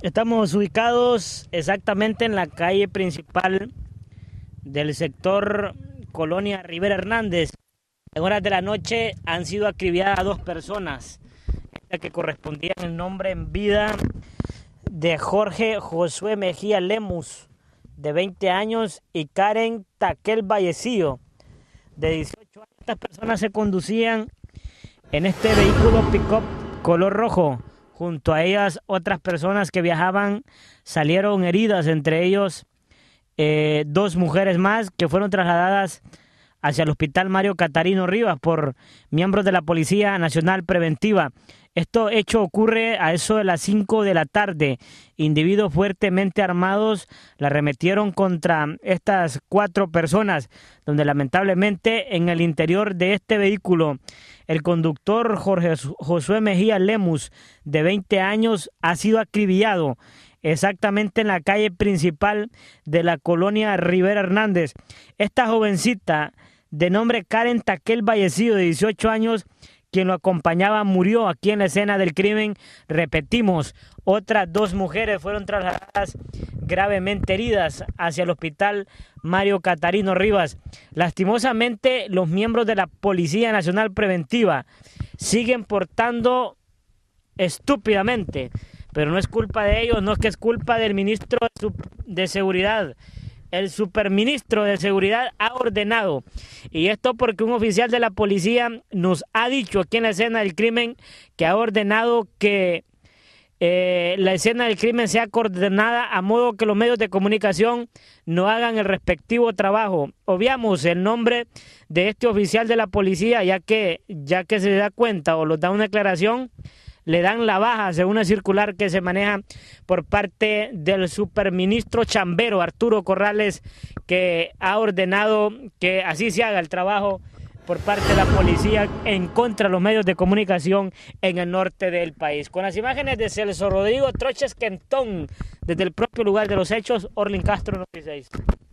Estamos ubicados exactamente en la calle principal del sector Colonia Rivera Hernández. En horas de la noche han sido acribilladas 2 personas, esta que correspondía en el nombre en vida de Jorge Josué Mejía Lemus, de 20 años, y Karen Taquel Vallecillo, de 18 años. Estas personas se conducían en este vehículo pick-up color rojo. Junto a ellas, otras personas que viajaban salieron heridas, entre ellos 2 mujeres más que fueron trasladadas hacia el hospital Mario Catarino Rivas por miembros de la Policía Nacional Preventiva. Esto hecho ocurre a eso de las 5 de la tarde. Individuos fuertemente armados la arremetieron contra estas 4 personas, donde lamentablemente en el interior de este vehículo el conductor Jorge Josué Mejía Lemus, de 20 años, ha sido acribillado exactamente en la calle principal de la colonia Rivera Hernández. Esta jovencita de nombre Karen Taquel Vallecillo, de 18 años, quien lo acompañaba, murió aquí en la escena del crimen. Repetimos, otras 2 mujeres fueron trasladadas gravemente heridas hacia el hospital Mario Catarino Rivas. Lastimosamente, los miembros de la Policía Nacional Preventiva siguen portando estúpidamente, pero no es culpa de ellos, no es que es culpa del ministro de Seguridad. El superministro de Seguridad ha ordenado, y esto porque un oficial de la policía nos ha dicho aquí en la escena del crimen que ha ordenado que la escena del crimen sea coordinada a modo que los medios de comunicación no hagan el respectivo trabajo. Obviamos el nombre de este oficial de la policía, ya que se da cuenta o nos da una declaración, le dan la baja según una circular que se maneja por parte del superministro chambero Arturo Corrales, que ha ordenado que así se haga el trabajo por parte de la policía en contra de los medios de comunicación en el norte del país. Con las imágenes de Celso Rodrigo Troches Quentón, desde el propio lugar de los hechos, Orlin Castro, Noticias 6.